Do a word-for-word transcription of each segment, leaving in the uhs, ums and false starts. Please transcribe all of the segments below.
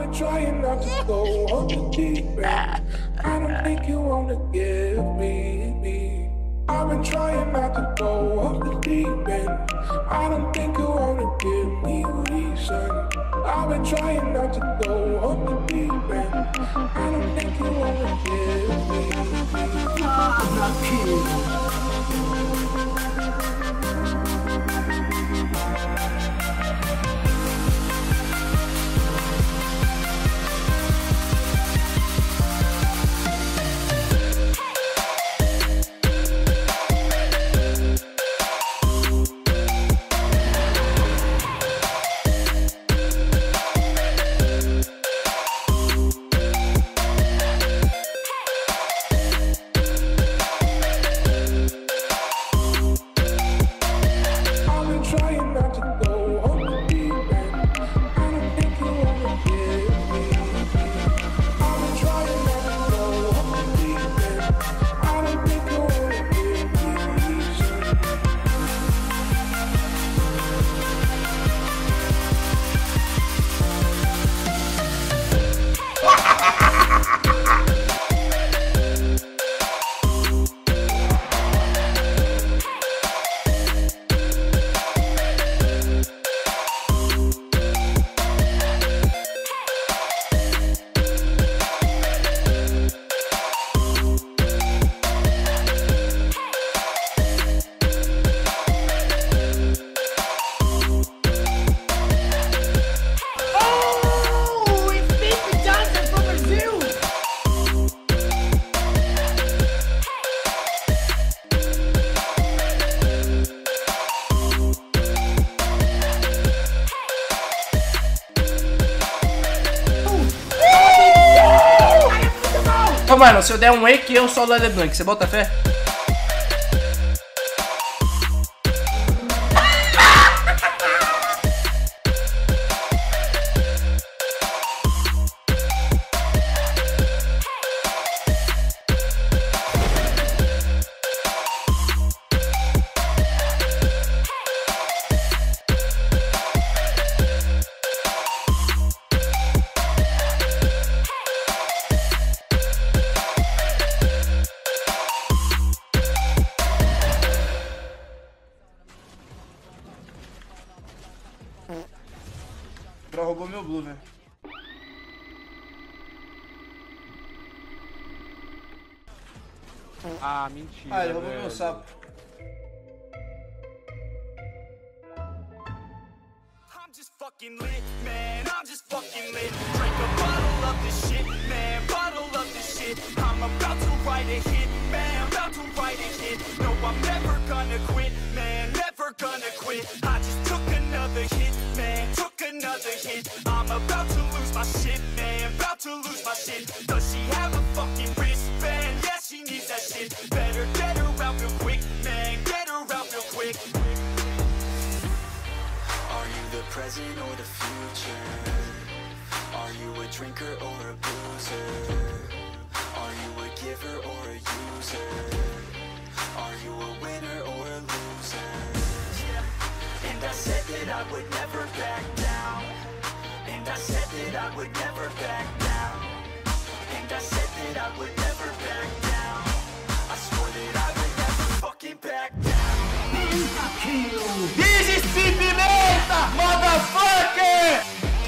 been trying not to go on the deep end. I don't think you wanna give me me. I've been trying not to go off the deep end. I don't think you wanna give me reason. I've been trying not to go off the deep end. I don't think you wanna give me reason. I'm not kidding. Ô, mano, se eu der um wake, eu sou o LeBlanc. Você bota fé? Ela roubou meu blue, velho. Ah, mentira. Ah, ele roubou velho. meu sapo. I'm just fucking lit, man. I'm just fucking lit. Drink a bottle of this shit, man. Bottle of this shit. I'm about to write a hit, man. About to write a hit. No, I'm never gonna quit, man. Never gonna quit. I just took another hit, man. Took another hit. I'm about to lose my shit, man. About to lose my shit. Does she have a fucking wristband? Yeah, she needs that shit. Better get her out real quick, man. Get her out real quick. Are you the present or the future? Are you a drinker or a boozer? Are you a giver or a user? Are you a winner or a loser? Yeah. And I said that I would never back down. And I said that I would never back down. And I said that I would never back down. I swore that I would never fucking back down. This is Pimpimenta, motherfucker!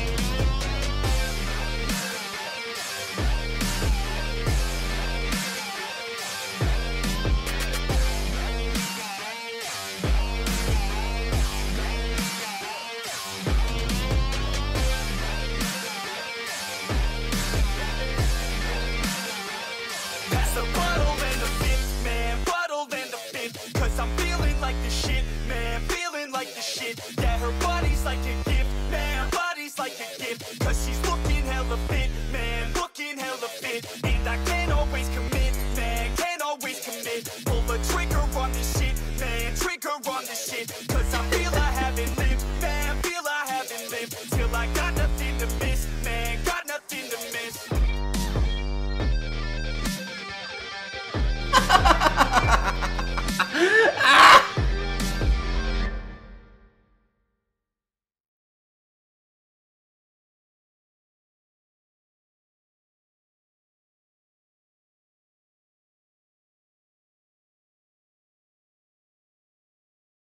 Pass the bottle and the fifth, man. Bottle and the fifth. Cause I'm feeling like the shit, man. Feeling like the shit. Yeah, her body's like a gift, man. Body's like a gift. Cause she's looking